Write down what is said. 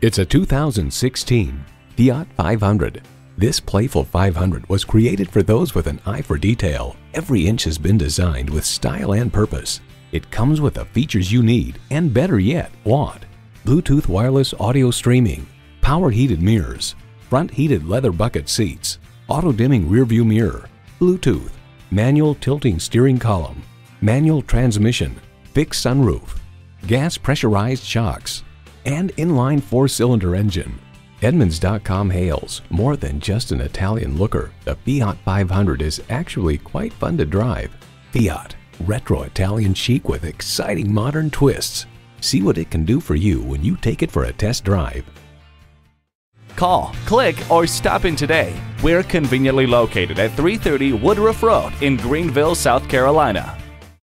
It's a 2016 Fiat 500. This playful 500 was created for those with an eye for detail. Every inch has been designed with style and purpose. It comes with the features you need and, better yet, want. Bluetooth wireless audio streaming, power heated mirrors, front heated leather bucket seats, auto dimming rearview mirror, Bluetooth, manual tilting steering column, manual transmission, fixed sunroof, gas pressurized shocks, and inline 4-cylinder engine. Edmunds.com hails, more than just an Italian looker, the Fiat 500 is actually quite fun to drive. Fiat, retro Italian chic with exciting modern twists. See what it can do for you when you take it for a test drive. Call, click, or stop in today. We're conveniently located at 330 Woodruff Road in Greenville, South Carolina.